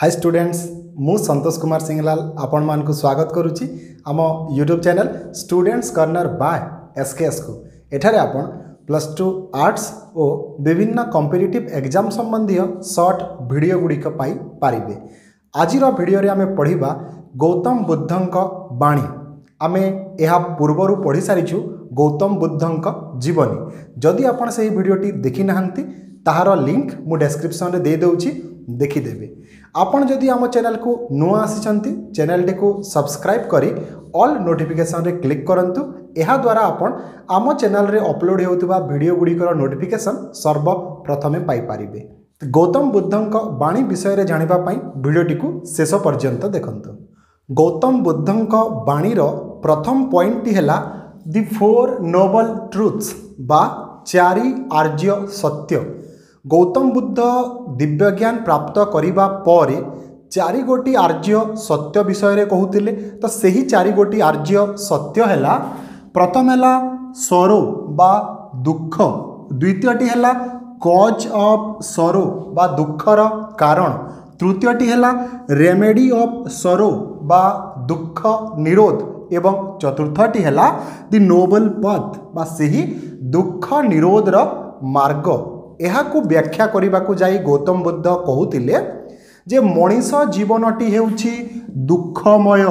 Hi students मु संतोष कुमार सिंगलाल आपण मान को स्वागत करुच्ची आम YouTube channel students corner by SKS को एठारे आपण +2 आर्ट्स और विभिन्न कॉम्पिटिटिव एग्जाम संबंधी शॉर्ट वीडियो गुड़िक पाई पारिबे। आजिर वीडियो रे आमे पढ़िबा गौतम बुद्धंक बाणी। आमे यह पूर्वरु पढ़ी सारिछु गौतम बुद्धंक जीवनी। जदि आपण से वीडियोटी देखि नाहंती ताहार लिंक मु डिस्क्रिप्शन रे दे देउची देखिदेवे। आपण जदि आम चैनल को नुआ आसिचंती चैनल टी को सब्सक्राइब करी ऑल नोटिफिकेशन रे क्लिक करंतु। एहा द्वारा आपण आम चैनल रे अपलोड हेउतबा वीडियो गुड़िकर नोटिफिकेशन सर्वप्रथमे पाई पारिबे। गौतम बुद्धंक बाणी विषय रे जानिबा पई वीडियोटी को शेष पर्यंत देखंतु। गौतम बुद्धंक बाणी रो प्रथम पॉइंट टी हैला द फोर नोबल ट्रुथ्स बा चारि आर्य सत्य। गौतम बुद्ध दिव्य ज्ञान प्राप्त करिबा परे चारि गोटी आर्य सत्य विषय रे कहूतिले। तो सही चारि गोटी आर्य सत्य हैला प्रथम हैला सरो बा दुख, द्वितीयटी हैला कॉज ऑफ सरो बा दुखर कारण, तृतीयटी हैला रेमेडी ऑफ सरो बा दुख निरोध एवं चतुर्थटी हैला द नोबल पाथ बा सही दुख निरोधर मार्ग। एहाकु व्याख्या करिबा को जाई गौतम बुद्ध कहूतिले जे मनीष जीवनटी हेउछि दुखमय।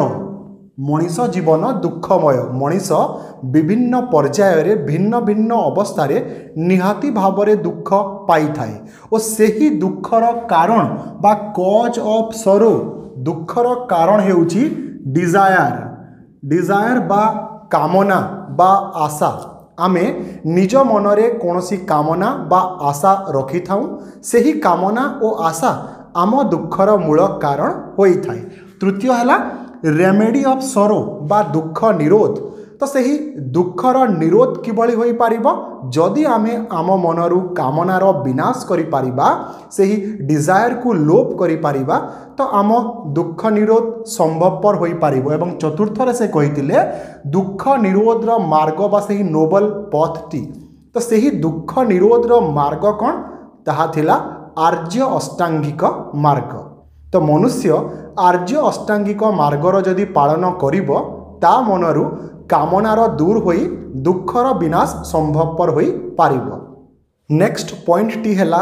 मनीष जीवन दुखमय। मनीष विभिन्न पर्याय रे भिन्न भिन्न अवस्था रे निहाती भावरे दुख पाई थाए और सेही दुखर कारण बा कॉज ऑफ सरो दुखर कारण हेउछि डिजायर। डिजायर बा कामना बा आशा। आमे निज मनरे कोनोसी कामना बा आशा रखि थाउ सेही कामना और आशा आम दुखर मूल कारण होई थाए। तृतीय हैला रेमेडी ऑफ सरो बा दुख निरोध। तो सही दुखर निरोध किभली होई पारिबो जदि आमे आम मनरु कामनार विनाश करि पारिबा सही डिजायर को लोप करि पारिबा तो आम दुख निरोध संभवपर होई पारिबो। एवं चतुर्थ रे से कहितिले दुख निरोधर मार्ग बा सही नोबल पथ टी। तो सही दुख निरोधर मार्ग कोन ताहा थिला आर्य अष्टांगिक मार्ग। तो मनुष्य आर्य अष्टांगिक मार्गर जदि पालन करिबो ता मनरु कामनार दूर होई दुखर विनाश संभवपर होई पारिबो। नेक्स्ट पॉइंट टी हैला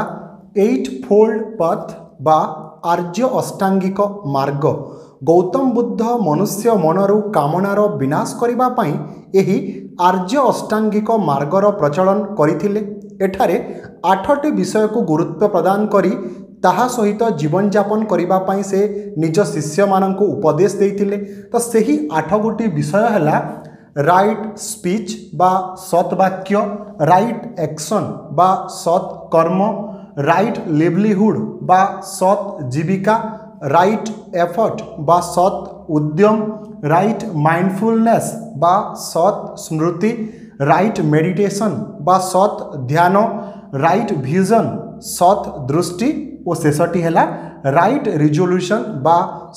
एटफोल्ड पाथ बा आर्य अष्टांगिक मार्ग। गौतम बुद्ध मनुष्य मनरु कामनार विनाश करिबा पई एही आर्य अष्टांगिक मार्गर प्रचलन करिथिले। एठारे 8टी विषय को गुरुत्व प्रदान करी ताहा सहित जीवन यापन करिबा पई से निज शिष्य माननकु उपदेश देइथिले। तो सही 8 गोटी विषय हैला राइट स्पीच बा सत वाक्य, राइट एक्शन बा सत कर्म, राइट लिवलीहुड बा सत जीविका, राइट एफर्ट बा सत उद्यम, राइट माइंडफुलनेस बा सत स्मृति, राइट मेडिटेशन बा सत ध्यान, राइट विजन सत दृष्टि और शेषटी हैला राइट रिजोल्यूशन बा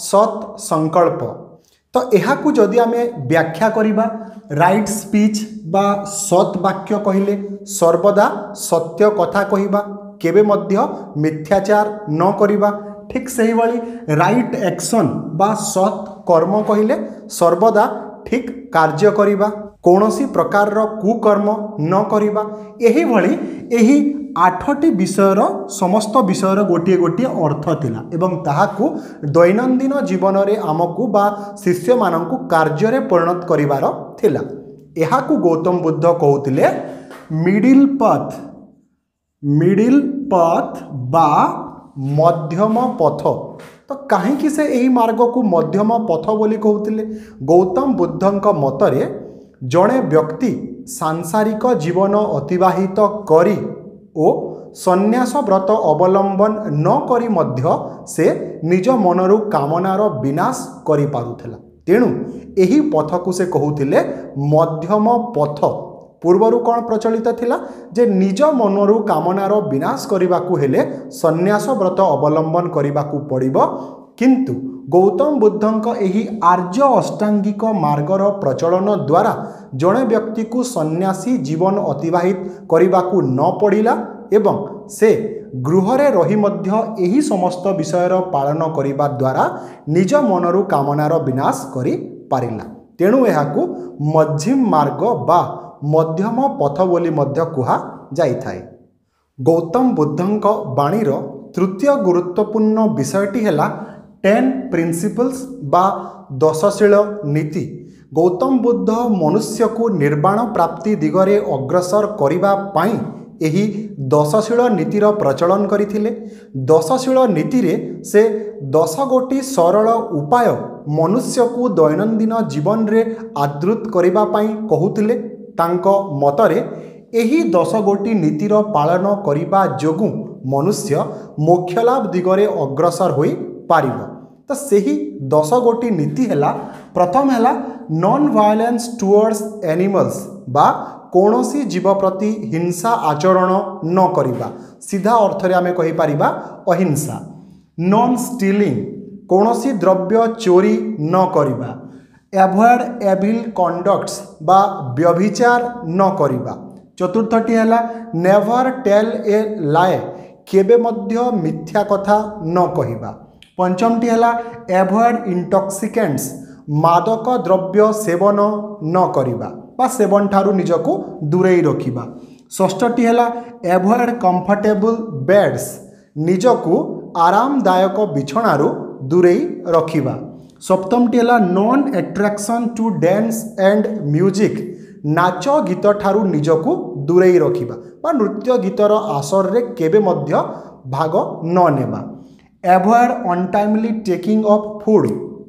सत संकल्प। तो यह को जदि आमे व्याख्या करिबा राइट स्पीच बा सत वाक्य कहिले सर्वदा सत्य कथा कहिबा केबे मध्य मिथ्याचार न करिबा। ठीक सही वाली राइट एक्शन बा सत कर्म कहिले सर्वदा ठीक कार्य करिबा कोनोसी प्रकार रो कुकर्म न करिबा। एही भली एही 8टी विषयर समस्त विषयर गोटे गोटे अर्थ थिला एवं ताहाकू दैनंदिन जीवन रे आमकू बा शिष्य मानकू कार्य रे परिणत करिवार थिला। एहाकू गौतम बुद्ध कहूतिले मिडिल पाथ। मिडिल पाथ बा मध्यम पथ। तो काहेकि से एही मार्ग को मध्यम पथ बोली कहूतिले? गौतम बुद्धंक मतरे जड़े व्यक्ति सांसारिक जीवन अतिबाहित करी ओ संन्यास व्रत अवलंबन न करी मध्य से निज मनरु कामनार विनाश करि पारुथला। तेणु एही पथ को से कहूतिले मध्यम पथ। पूर्वरु कौन प्रचलित थिला जे निज मनरु कामनार विनाश करिबाकू हेले संन्यास व्रत अवलंबन करिबाकू पड़िबो। किंतु गौतम बुद्धंक एही आर्य अष्टांगिक मार्गर प्रचलन द्वारा जड़े व्यक्ति को सन्यासी जीवन अतिबाहित करिबाकू न पड़िला एवं से गृहरे रही मध्य एही समस्त विषयर पालन करिबा द्वारा निज मनरु कामनार विनाश करि पारिला। तेणु एहाकू मध्यम मार्ग बा मध्यम पथ बोली मध्य कुहा जाइथाय। गौतम बुद्धंक बाणीर तृतीय गुरुत्वपूर्ण विषयटी हैला 10 प्रिंसिपल्स बा 10शील नीति। गौतम बुद्ध मनुष्य को निर्वाण प्राप्ति दिगरे अग्रसर करिबा पाई एही 10शील नीतिर प्रचलन करिथिले। 10शील नीति रे से 10 गोटी सरल उपाय मनुष्य को दैनंदिन जीवन रे आदृत करिबा पाई कहुथिले। तांको मतरे एही 10 गोटी नीतिर पालन करिबा जोगु मनुष्य मोक्ष लाभ दिगरे अग्रसर होई पारिबो। तो सही 10 गोटी नीति हैला प्रथम हैला नॉन वायलेंस टुवर्ड्स एनिमल्स बा कौनसी जीव प्रति हिंसा आचरण न करिबा। सीधा अर्थ रे आमे कहि पारिबा अहिंसा। नॉन स्टीलिंग कौनसी द्रव्य चोरी न करिबा। एवॉइड एविल कंडक्ट्स बा व्यभिचार न करिबा। चतुर्थटी हैला नेवर टेल ए लाए केबे मध्य मिथ्या कथा न कहिबा। पंचमटी हैला एवॉइड इंटॉक्सिकेंट्स मादक द्रव्य सेवन न करिबा बा सेवन ठारू निजको दूरेई रखिबा। षष्ठटी हैला एवॉइड कंफर्टेबल बेड्स निजको आरामदायक बिछणारू दूरेई रखिबा। सप्तमटी हैला non attraction to dance and music नाच गीत ठारू निजको दूरेई रखिबा बा नृत्य गीतर आसर रे केबे मध्य भाग न नेबा। Avoid untimely taking of food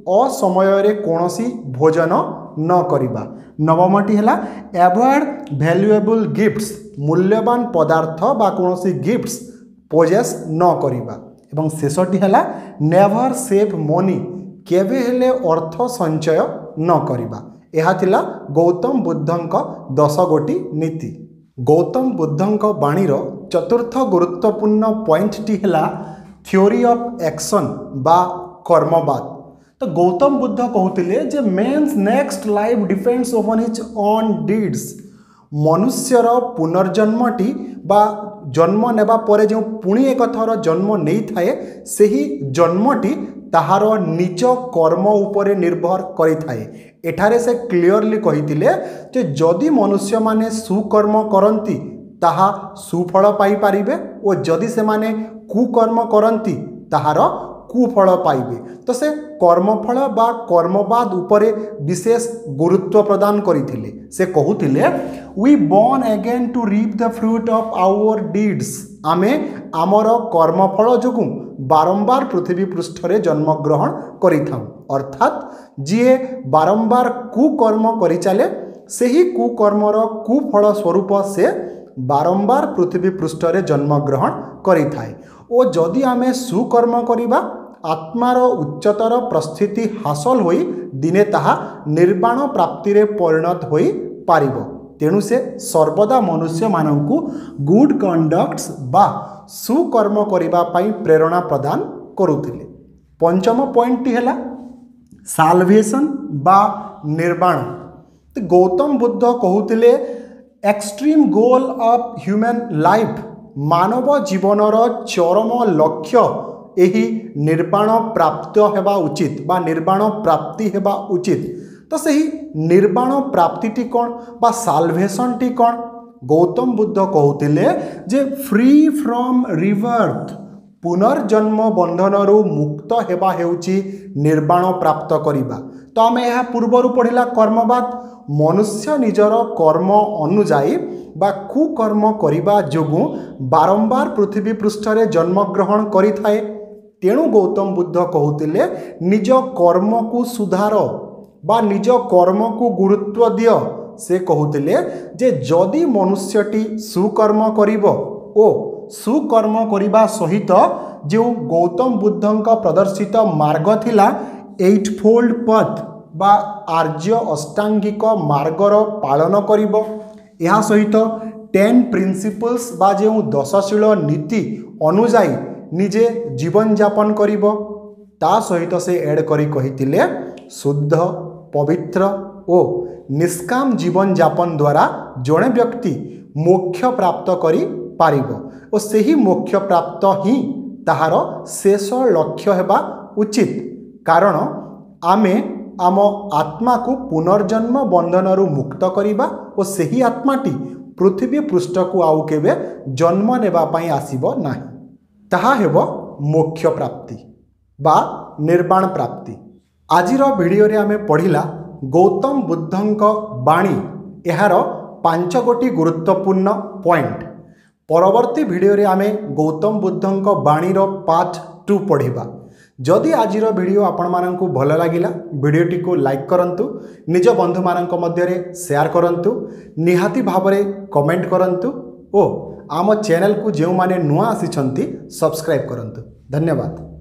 असमय रे कोनोसी भोजन न करिबा। नवमटी हैला एवॉइड वैल्यूएबल गिफ्ट्स मूल्यवान पदार्थ बा कोनोसी गिफ्ट्स पोजेस न करिबा। एवं शेषटी हैला नेवर सेव मनी केबे हेले अर्थ संचय न करिबा। एहा थिला गौतम बुद्धंक 10 गोटी नीति। गौतम बुद्धंक बाणीर चतुर्थ गुरुत्वपूर्ण पॉइंटटी हैला थ्योरी ऑफ एक्शन बा कर्मवाद। तो गौतम बुद्ध कहते जे man's next life depends on his own deeds. मनुष्यर पुनर्जन्मटी बा जन्म नेबा परे जो पुणी एक थर जन्म नहीं थाए सही जन्मटी ताहार निज कर्म उपरे निर्भर करि थाए। एठारे से क्लियरली कहिथिले जे जदि मनुष्य माने सुकर्म करंती ताहा सुफल पाई पारिबे और जदि से माने कुकर्म करंती ताहार कुफल पाइबे। तो से कर्मफल बा कर्मवाद उपरे विशेष गुरुत्व प्रदान करिथिले। से कहुथिले we born again to reap the fruit of our deeds. आमे आमर कर्मफल जोगु बारंबार पृथ्वी पृष्ठ रे जन्म ग्रहण करिथाउ। अर्थात जिए बारंबार कुकर्म करि चले सेही कुकर्मर कुफल स्वरूप से बारंबार पृथ्वी पृष्ठ रे जन्म ग्रहण करि थाए। ओ जदि आमे सुकर्म करिबा आत्मार उच्चतर प्रस्थिति हासिल होई दिने ताहा निर्वाण प्राप्ति रे परिणत होई पारिबो। तेणु से सर्वदा मनुष्य मानंकु गुड कंडक्ट्स बा सुकर्म करिबा पाई प्रेरणा प्रदान करुथिले। पंचम पॉइंट हैला साल्वेशन बा निर्वाण। तो गौतम बुद्ध कहूतिले extreme goal of human life मानव जीवनर चरम लक्ष्य एही निर्वाण प्राप्त हेबा उचित बा निर्वाण प्राप्ति हेबा उचित। तो सही निर्वाण प्राप्ति कौन बा साल्वेशन टी कौन? गौतम बुद्ध कहते जे फ्री फ्रॉम रिबर्थ पुनर्जन्म बंधनरू मुक्त हेबा हेउची निर्वाण प्राप्त करिबा। तो आमे यह पूर्वरु पढ़िला कर्मवाद मनुष्य निजर कर्म अनुजाई बा कुकर्म करिबा जोगु बारंबार पृथ्वी पृष्ठ रे जन्म ग्रहण करि थाए। तेणु गौतम बुद्ध कहते निज कर्म को सुधार बा निज कर्म को गुरुत्व दियो। से कहते जे जदि मनुष्यटी सुकर्म करिबो ओ सुकर्म करिबा सहित जो गौतम बुद्धंक प्रदर्शित मार्ग थिला एटफोल्ड पथ बा आर्य अष्टांगिक मार्गर पालन करिबो। या सहित 10 प्रिंसिपल्स बा जो 10शील नीति अनुजाई निजे जीवन यापन करिबो। ता सहित से ऐड करी कहितिले शुद्ध पवित्र ओ निष्काम जीवन यापन द्वारा जड़े व्यक्ति मोक्ष प्राप्त करी पारिबो और सही मोक्ष प्राप्त ही ताहार शेष लक्ष्य हेबा उचित कारण आमे आम आत्मा को पुनर्जन्म बंधन मुक्त करिबा और सही आत्माटी पृथ्वी पृष्ठ को आउ केबे जन्म नेबा पई आसीबो नाही ताहा हेबो मोक्ष प्राप्ति बा निर्वाण प्राप्ति। आजिर वीडियो रे आमे पढ़िला गौतम बुद्धंक बाणी एहार 5 गोटी गुरुत्वपूर्ण पॉइंट। परवर्ती वीडियो रे आमे गौतम बुद्धंक बाणीर पार्ट 2 पढ़िबा। जदि आजिर वीडियो आपण माननकु भल लागिला वीडियोटी को लाइक करंतु, निज बंधु माननक मध्य रे शेयर करंतु, निहाती भावरे कमेंट करंतु ओ आम चैनल को जो माने नुआ आसी सब्सक्राइब करंतु। धन्यवाद।